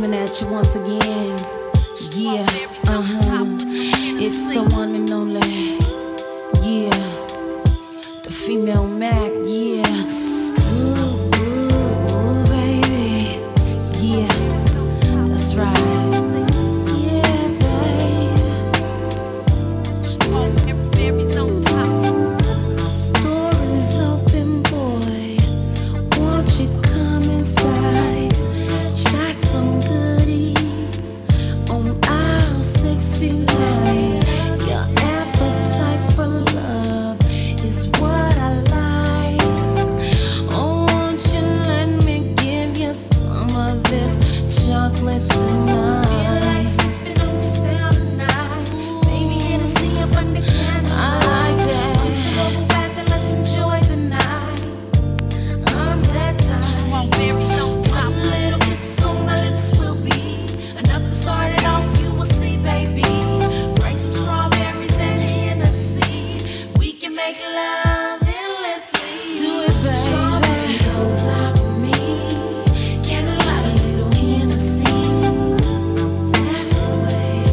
coming at you once again. Yeah, it's the one and only. Yeah, the female Mac. Yeah, ooh, baby. Yeah, that's right. Yeah, baby. Strawberries on top. Story's open, boy. Won't you come inside? Try some goodies on aisle 69. Your appetite for love is what I like. Oh, won't you let me give you some of this chocolate tonight? Feel like sipping on this down tonight. Baby, Hennessy up under candlelight. I like that. Let's go back and let's enjoy the night. I'm that type. Strawberries on top. One little kiss on my lips will be enough to start it off. You will see, baby. Bring some strawberries and Hennessy. We can make love endlessly. Do it, baby. Strawberries on top of me. Candlelight, a little Hennessy. That's the way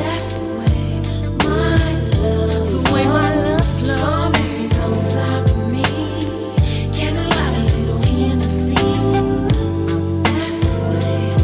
my love flows. The way my love flows. Strawberries on top of me. Candlelight, a little Hennessy. That's the way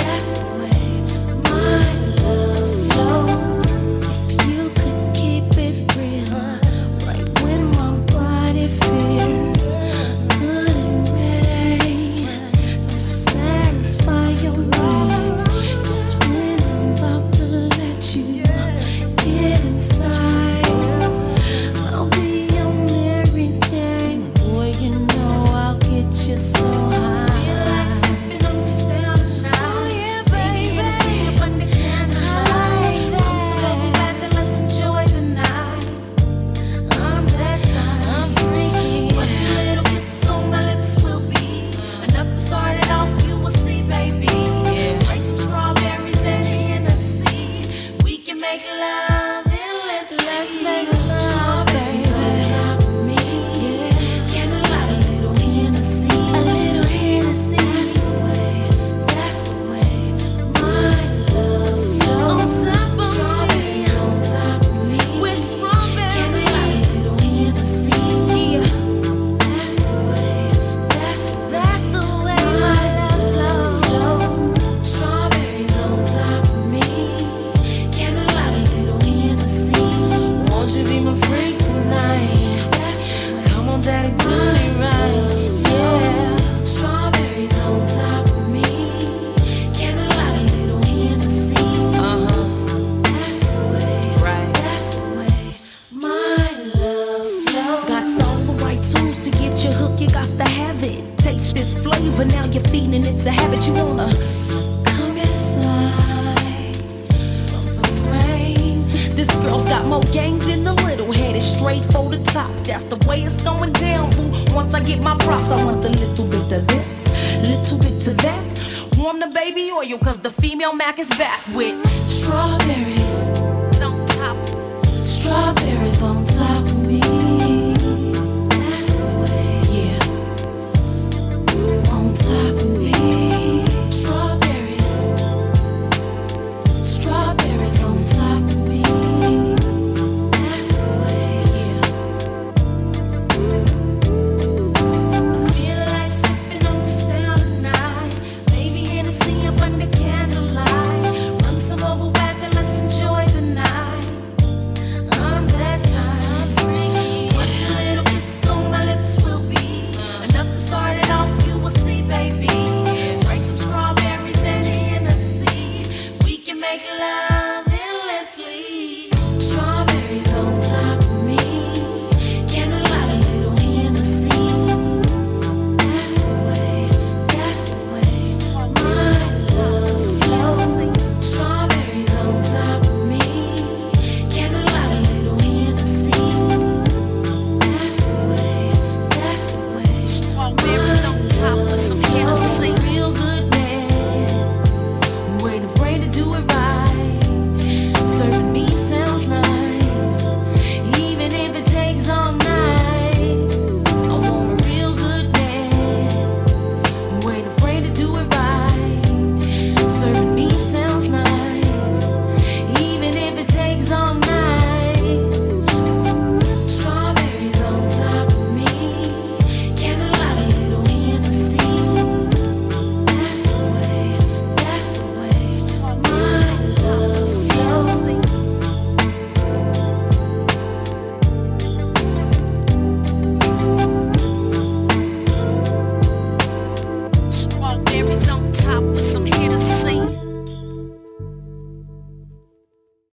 my love flows. If you could keep it real, right when my body feels good and ready to satisfy your needs. Just when I'm about to let you get inside, I'll be your Mary Jane. Boy, you know I'll get you so high. Feel like sipping on this down tonight. Oh yeah, baby, Hennessy up under candlelight. Let's go back and let's enjoy the night. I'm that type. I'm freaky. One little kiss on my lips will be enough to start it off. You will see, baby. Bring some strawberries and Hennessy. We can make love endlessly. Let's make love, baby. On top of me. Candlelight, a little Hennessy. A little Hennessy. That's the way my love flows. On top of me. Strawberries on top of me. With strawberries. Candlelight, a little Hennessy. Yeah. That's the way my love flows. Strawberries on top of me. Candlelight, a little Hennessy. Won't you be my freak tonight? Come on, daddy, do it right. Yeah. Strawberries on top of me. Candlelight, a little Hennessy. That's the way my love flows. Got all the right tools to get you hooked. You got to have it. Taste this flavor, now you're feeding. It's a habit. You wanna come inside from the rain. This girl's got more game than the little head. It's straight for the top. That's the way it's going down, boo. Once I get my props, I want a little bit of this, little bit of that. Warm the baby oil, cause the female Mac is back with strawberries On top. strawberries on top.